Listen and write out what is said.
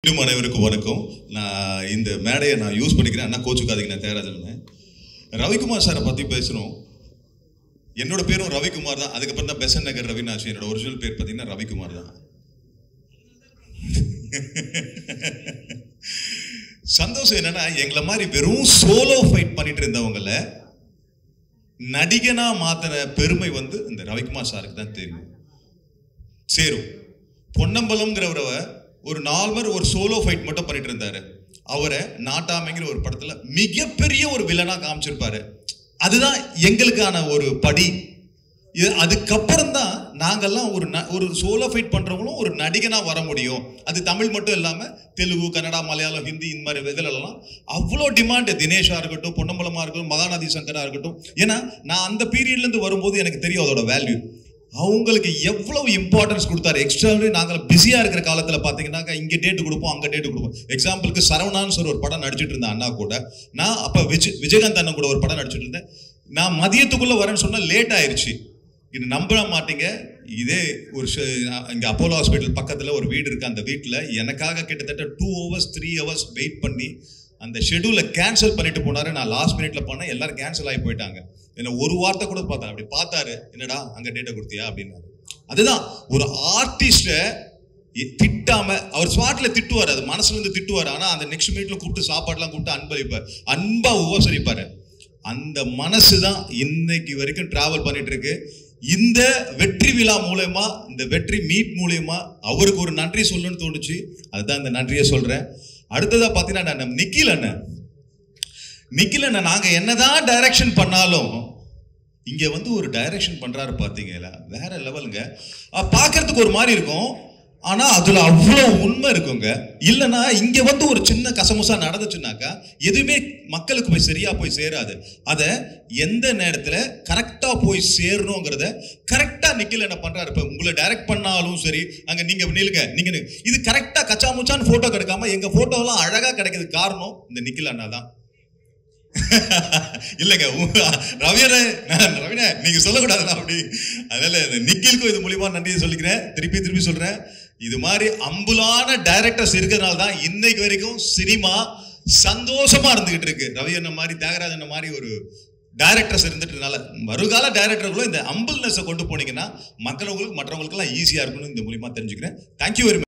அனைவருக்கும் வணக்கம். நான் இந்த மேடையை யூஸ் பண்ணிக்கிறேன். அண்ணா கோச்சுக்காதீங்க, நான் தேராஜன். ரவிக்குமார் சாரை பற்றி பேசணும். என்னோட பேரும் ரவிக்குமார் தான். அதுக்கப்புறம் தான் பெசன் நகர் ரவினாச்சு. என்னோட ஒரிஜினல் பேர் பார்த்தீங்கன்னா ரவிக்குமார் தான். சந்தோஷம் என்னன்னா, எங்களை மாதிரி வெறும் சோலோ ஃபைட் பண்ணிட்டு இருந்தவங்கள நடிகனா மாத்தின பெருமை இந்த ரவிக்குமார் சாருக்கு தான் தெரியும். சேரும் பொன்னம்பலம்ங்கிறவரை ஒரு நார்மல் ஒரு சோலோ ஃபைட் மட்டும் பண்ணிட்டு இருந்தாரு. அவரை நாட்டாமைங்கிற ஒரு படத்துல மிகப்பெரிய ஒரு வில்லனா காமிச்சிருப்பாரு. அதுதான் எங்களுக்கான ஒரு படி. அதுக்கப்புறம் தான் நாங்கெல்லாம் ஒரு சோலோ ஃபைட் பண்றவங்களும் ஒரு நடிகனா வர முடியும். அது தமிழ் மட்டும் இல்லாம தெலுங்கு, கன்னடா, மலையாளம், ஹிந்தி இந்த மாதிரி இதிலெல்லாம் அவ்வளோ டிமாண்ட். தினேஷா இருக்கட்டும், பொன்னம்பலமா இருக்கட்டும், மகாநதி சங்கரா இருக்கட்டும். ஏன்னா நான் அந்த பீரியட்ல இருந்து வரும்போது எனக்கு தெரியும் அதோட வேல்யூ. அவங்களுக்கு எவ்வளவு இம்பார்ட்டன்ஸ் கொடுத்தாரு. எக்ஸ்ட்ரா நாங்கள் பிஸியா இருக்கிற காலத்தில் பார்த்தீங்கன்னா இங்கே டேட்டு கொடுப்போம், அங்கே டேட்டு கொடுப்போம். எக்ஸாம்பிளுக்கு சரவணான்னு சொல்லி ஒரு படம் நடிச்சிட்டு இருந்தேன் அண்ணா கூட. நான் அப்போ விஜயகாந்த் அண்ணன் கூட ஒரு படம் நடிச்சிட்டு இருந்தேன். நான் மதியத்துக்குள்ள வரேன்னு சொன்னால் லேட் ஆயிடுச்சு. இது நம்ப மாட்டீங்க. இதே ஒரு இங்கே அப்போலோ ஹாஸ்பிட்டல் பக்கத்தில் ஒரு வீடு இருக்கு. அந்த வீட்டில் எனக்காக கிட்டத்தட்ட 2 hours 3 hours வெயிட் பண்ணி அந்த ஷெடியூலை கேன்சல் பண்ணிட்டு போனாரு. நான் லாஸ்ட் மினிட்ல போனேன், எல்லாரும் கேன்சல் ஆகி போயிட்டாங்க. என்ன ஒரு வார்த்தை கூட பார்த்தேன். அப்படி பார்த்தாரு, என்னடா அங்க டேட்டா கொடுத்தியா அப்படின்னாரு. அதுதான் ஒரு ஆர்டிஸ்ட திட்டாம, அவர் ஸ்பாட்ல திட்டுவார், அது மனசுல இருந்து திட்டுவார். ஆனா அந்த நெக்ஸ்ட் மினிட்ல கூப்பிட்டு சாப்பாடுலாம் கூப்பிட்டு அன்பளிப்பார், அன்பா உபசரிப்பாரு. அந்த மனசு தான் இன்னைக்கு வரைக்கும் டிராவல் பண்ணிட்டு இருக்கு. இந்த வெற்றி விழா மூலயமா, இந்த வெற்றி மீட் மூலயமா அவருக்கு ஒரு நன்றி சொல்லணும்னு தோணுச்சு. அதுதான் இந்த நன்றியை சொல்றேன். அடுத்ததா பாத்தீங்கன்னா நிக்கில் அண்ணன் நாங்க என்னதான் டைரக்ஷன் பண்ணாலும் இங்க ஒரு டைரக்ஷன் பண்றாரு பாத்தீங்களா, வேற லெவலுங்க. பாக்குறதுக்கு ஒரு மாதிரி இருக்கும், ஆனா அதுல அவ்வளவு உண்மை இருக்குங்க. இல்லைன்னா இங்க ஒரு சின்ன கசமுசா நடந்துச்சுன்னாக்கா எதுவுமே மக்களுக்கு சரியா போய் சேராது. அத எந்த நேரத்துல கரெக்டா போய் சேரணுங்கிறத கரெக்டா நிக்கில் என்ன பண்றாரு. இப்ப உங்களை டைரக்ட் பண்ணாலும் சரி, அங்க நீங்க நில்லுங்க, நீங்க இது கரெக்டா கச்சா முச்சான்னு போட்டோ கிடைக்காம எங்க போட்டோ எல்லாம் அழகா கிடைக்கிறது காரணம் இந்த நிக்கில் அண்ணா தான். இல்லங்க ரவியனே நீங்க சொல்லக்கூடாது அப்படி. அதனால நிக்கிலுக்கும் இது மூலியமா நன்றியை சொல்லிக்கிறேன். திருப்பி சொல்றேன், இது மாதிரி அம்புலான டைரக்டர்ஸ் இருக்கிறதுனால தான் இன்னைக்கு வரைக்கும் சினிமா சந்தோஷமா இருந்துகிட்டு இருக்கு. ரவி அண்ணன் மாதிரி, தியாகராஜன் மாதிரி ஒரு டைரக்டர்ஸ் இருந்துட்டுனால வருகால டைரக்டர்களும் இந்த அம்புல்னஸை கொண்டு போனீங்கன்னா மற்றவங்களுக்கு எல்லாம் ஈஸியா இருக்கும்னு இந்த மூலியமா தெரிஞ்சுக்கிறேன். Thank you very much.